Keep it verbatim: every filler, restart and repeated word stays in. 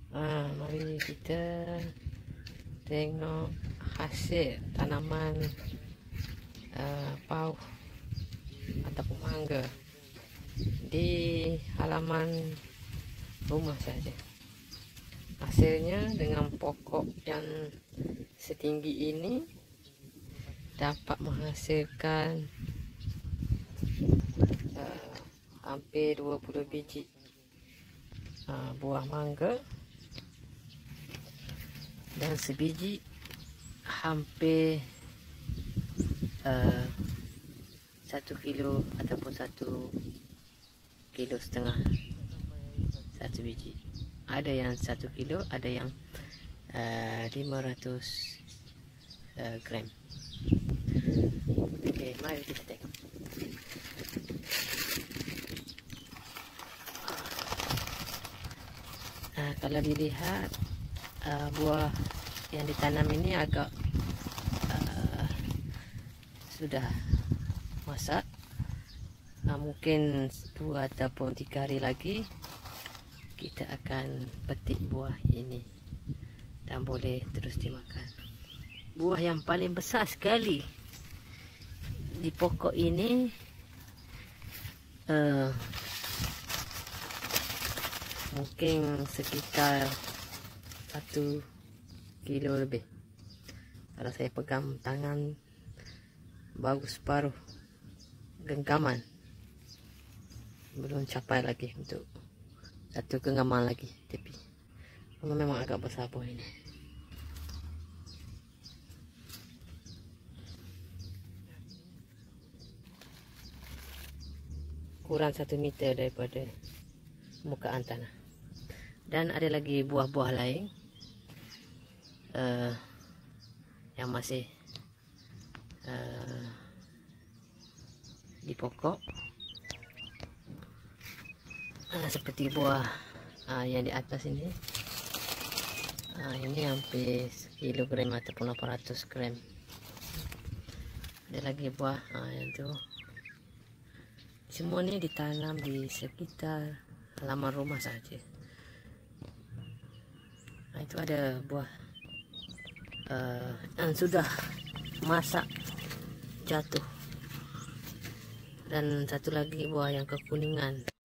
Ah, mari kita tengok hasil tanaman uh, pauh ataupun mangga di halaman rumah saja. Hasilnya dengan pokok yang setinggi ini dapat menghasilkan uh, hampir dua puluh biji uh, buah mangga, dan sebiji hampir uh, satu kilo ataupun satu kilo setengah satu biji. Ada yang satu kilo, ada yang uh, lima ratus uh, gram. Oke, mari kita tengok. Nah, kalau dilihat uh, buah yang ditanam ini agak uh, sudah masak. Nah, mungkin dua ataupun tiga hari lagi kita akan petik buah ini dan boleh terus dimakan. Buah yang paling besar sekali di pokok ini uh, mungkin sekitar satu kilo lebih. Kalau saya pegang tangan baru separuh genggaman, belum capai lagi untuk satu genggaman lagi, tapi memang agak besar buah ini. Kurang satu meter daripada permukaan tanah. Dan ada lagi buah-buah lain uh, yang masih uh, di pokok, uh, seperti buah uh, yang di atas ini. Uh, ini hampir kilogram ataupun delapan ratus gram. Ada lagi buah uh, yang tu. Semua ini ditanam di sekitar halaman rumah saja. Nah, itu ada buah uh, yang sudah masak jatuh, dan satu lagi buah yang kekuningan.